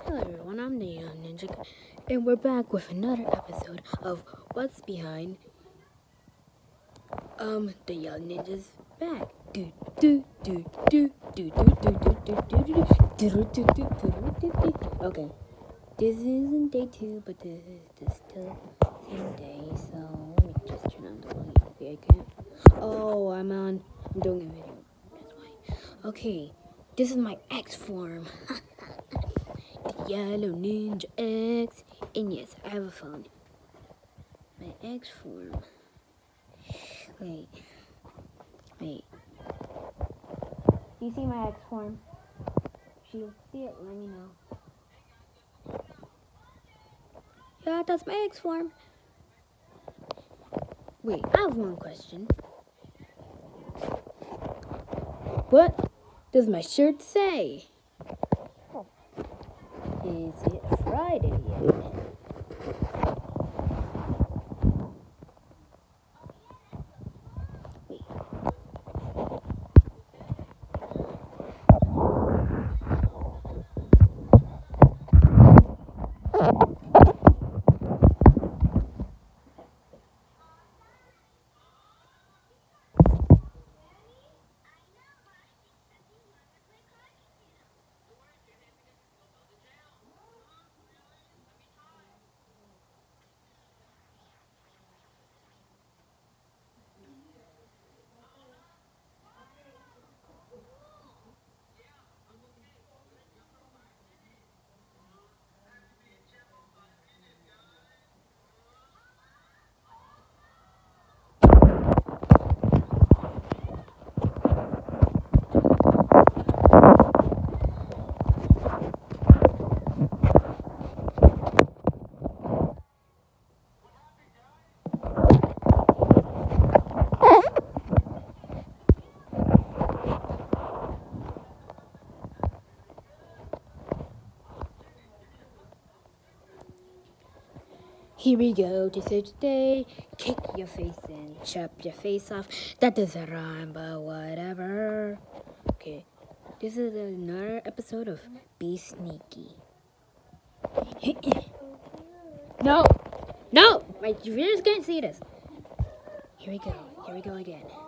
Hello everyone, I'm the Young Ninja, and we're back with another episode of What's Behind the Young Ninja's Back. Okay, this isn't day 2, but this is still same day, so let me just turn on the volume. Okay, I can't. Oh, I'm doing a video. That's why. Okay, this is my X form. Yellow Ninja X, and yes, I have a phone. My X form. Wait. Do you see my X form? If you see it, let me know. Yeah, that's my X form. Wait, I have one question. What does my shirt say? Is it Friday yet? Here we go, to say today, kick your face in, chop your face off. That doesn't rhyme, but whatever. Okay, this is another episode of Be Sneaky. No! My viewers can't see this. Here we go again.